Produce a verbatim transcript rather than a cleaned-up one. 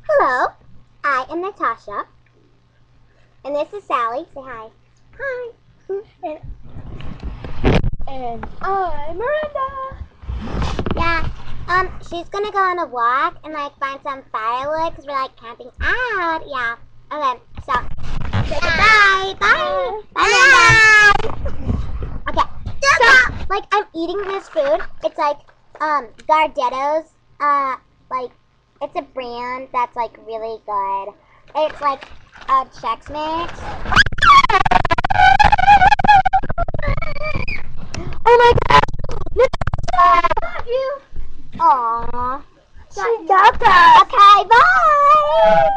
Hello, I am Natosha, and this is Sally. Say hi. Hi. And, and I'm Miranda. Yeah, um, she's gonna go on a walk and like find some firewood because we're like camping out. Yeah. Okay, so say goodbye. Bye. Bye, Miranda. Okay, so like I'm eating this food. It's like um Gardetto's. Uh, like it's a brand that's like really good. It's like a Chex Mix. Oh my God! Got you. Aww. She got that. Okay, bye.